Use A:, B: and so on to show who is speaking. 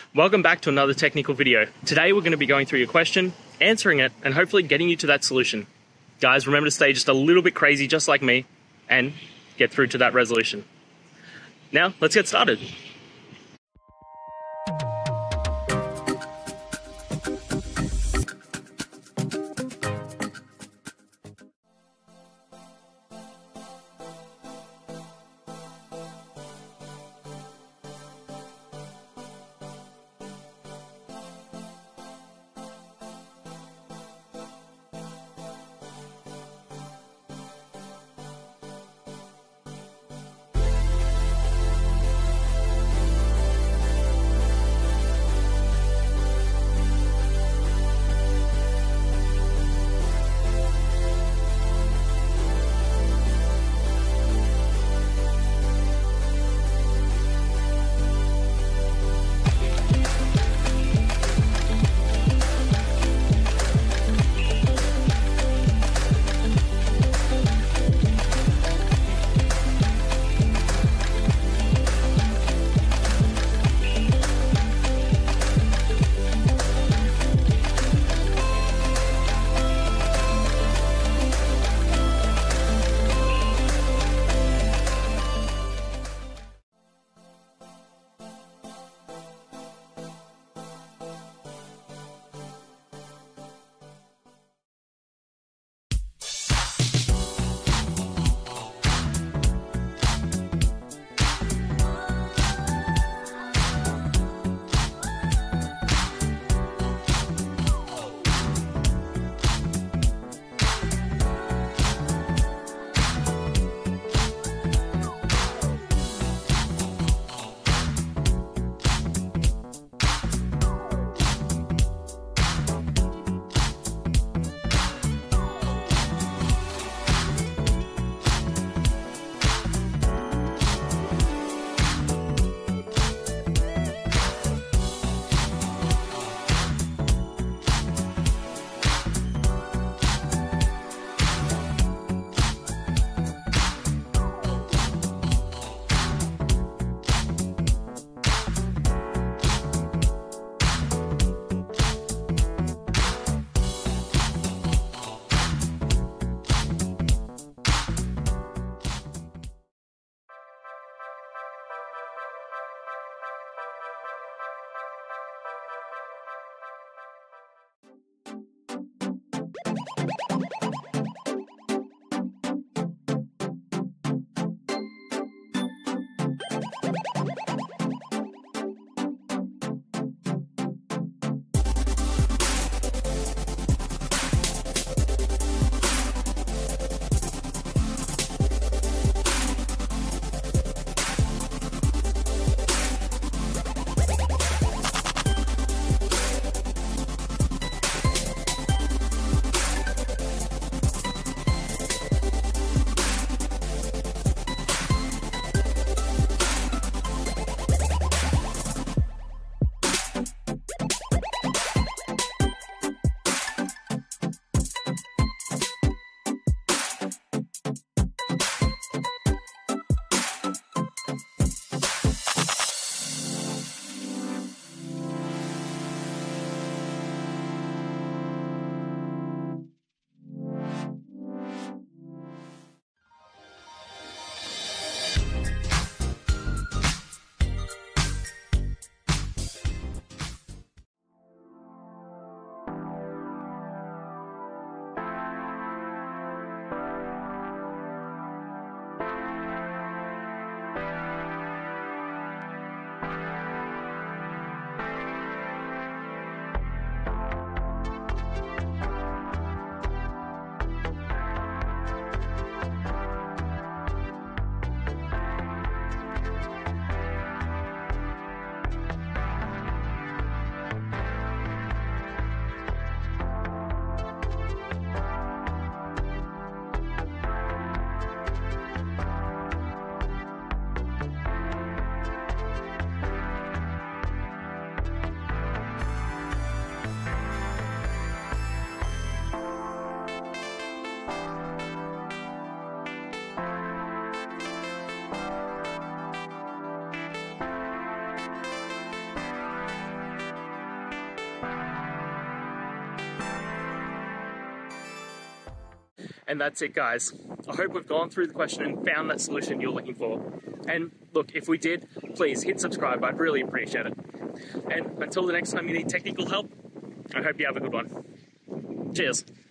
A: Welcome back to another technical video. Today we're going to be going through your question, answering it, and hopefully getting you to that solution. Guys, remember to stay just a little bit crazy just like me and get through to that resolution. Now, let's get started. And that's it, guys. I hope we've gone through the question and found that solution you're looking for. And look, if we did, please hit subscribe. I'd really appreciate it. And until the next time you need technical help, I hope you have a good one. Cheers.